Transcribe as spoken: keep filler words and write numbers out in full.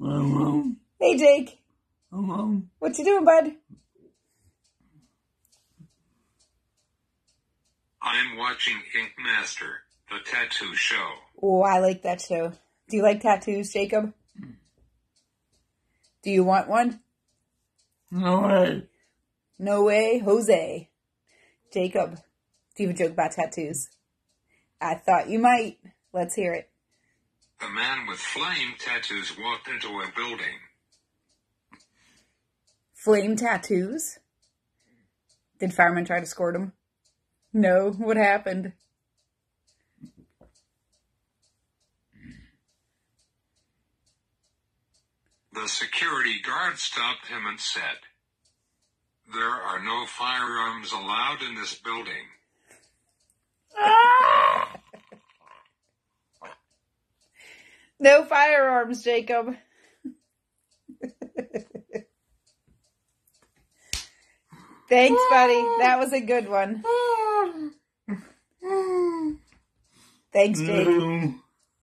Hello. Hey, Jake. Hello. What you doing, bud? I'm watching Ink Master, the tattoo show. Oh, I like that show. Do you like tattoos, Jacob? Do you want one? No way. No way, Jose. Jacob, do you have a joke about tattoos? I thought you might. Let's hear it. A man with flame tattoos walked into a building. Flame tattoos? Did firemen try to squirt him? No. What happened? The security guard stopped him and said, "There are no firearms allowed in this building." No firearms, Jacob. Thanks, buddy. That was a good one. Thanks, Jake.